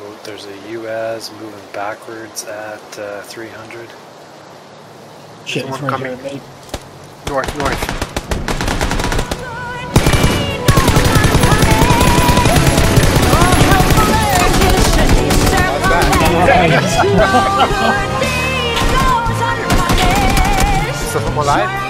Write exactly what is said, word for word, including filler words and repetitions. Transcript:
boat. There's a U A S moving backwards at uh, three hundred. Shit, it's right here, mate. North, north. Is that from alive?